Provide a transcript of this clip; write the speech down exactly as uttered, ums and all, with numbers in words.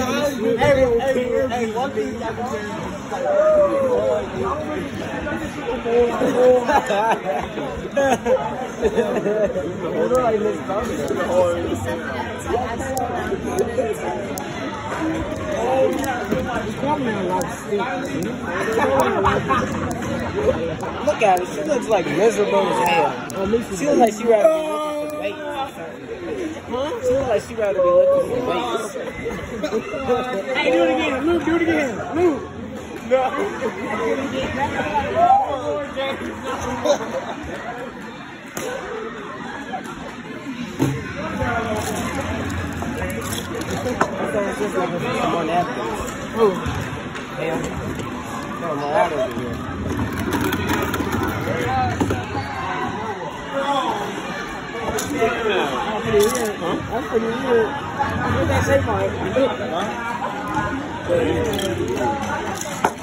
hey, one thing I can tell Look at her. She looks like miserable as hell. She looks like she rather be looking for weights or something. Huh? She looks like she rather be looking for weights. Hey, do it again. Luke, do it again. Luke. No. It's just like some more napkins. Oh. Damn. Got more out over here. That's pretty weird. Huh? That's pretty weird. What did that say, Mike? Huh?